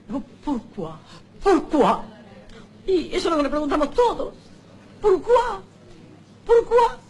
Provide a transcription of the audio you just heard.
Digo, ¿por qué? ¿Por qué? Y eso es lo que le preguntamos todos. ¿Por qué? ¿Por qué?